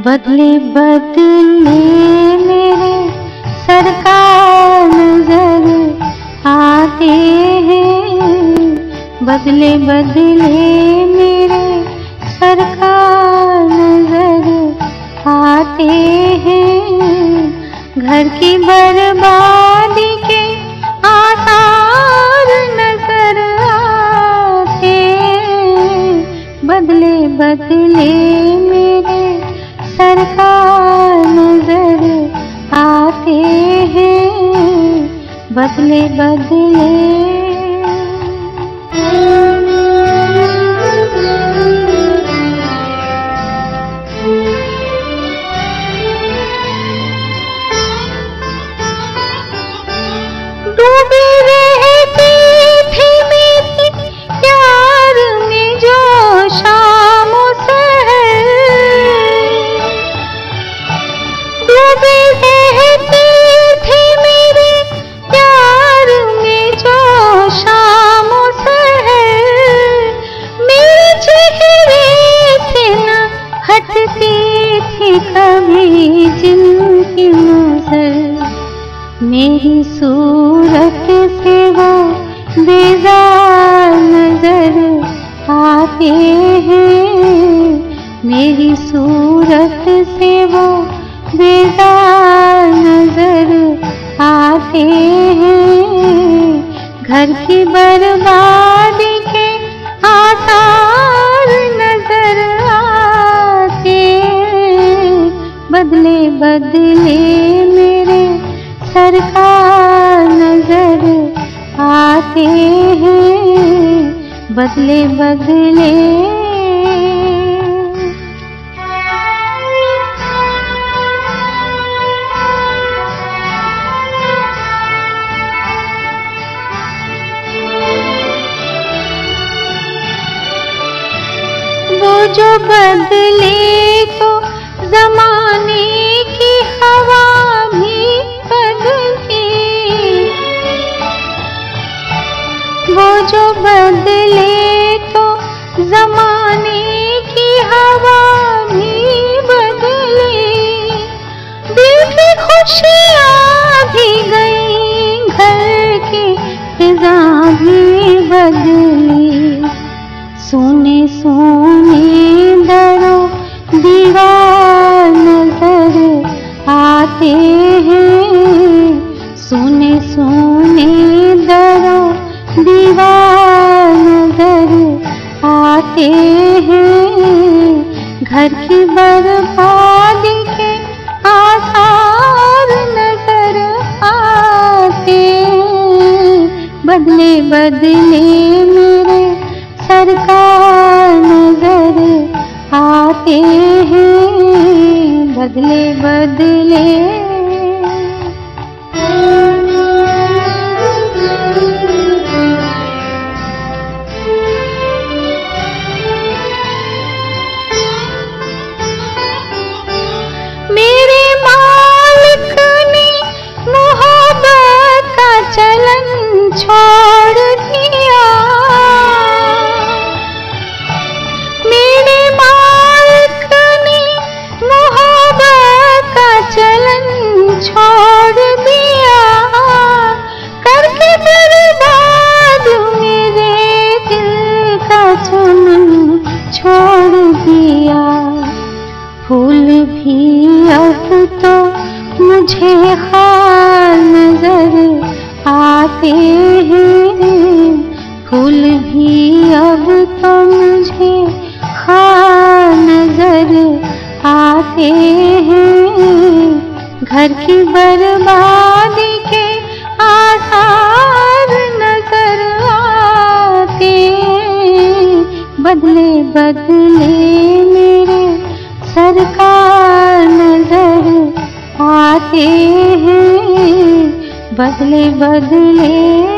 बदले बदले मेरे सरकार नजर आते हैं, बदले बदले मेरे सरकार नजर आते हैं। घर की बर्बादी के आसार नजर आते हैं, बदले बदले मेरे सरकार नजर आते हैं, बदले बदले। डूबी रहती थी मेरी प्यार में जो शामों सहर, डूबी रहती थी मेरे प्यार में जो शामों सहर, मेरे चेहरे से न हटती थी कभी जिनकी नजर। मेरी सूरत से वो बेजार नजर आते हैं, मेरी सूरत से वो बेजार नजर आते हैं। घर की बर्बादी के आसार नजर आते हैं, बदले बदले मेरे सरकार नजर आते हैं, बदले बदले। वो जो बदले तो जमाने की हवा भी बदली, वो जो बदले तो जमाने की हवा भी बदली। दिल की खुशियाँ भी गई, घर की फिजा भी बदली। सोने सोने दरों दीवार नजर आते हैं, सोने सोने दरों दीवार नजर आते हैं। घर की बर्बादी के आसार नजर आते हैं, बदले बदले मेरे सरकार नजर आते हैं, बदले बदले। मेरे मालिक ने मोहब्बत का चलन छोड़ दिया, मेरे मालिक ने मोहब्बत का चलन छोड़ दिया। करके बर्बाद मेरे दिल का चमन छोड़ दिया। फूल भी अब तो मुझे खाल नजर आते हैं, फूल भी अब तो मुझे खाल नजर आते हैं। घर की बर्बादी के आसार नजर आते हैं, बदले बदले मेरे सरकार नजर आते हैं, बदले बदले।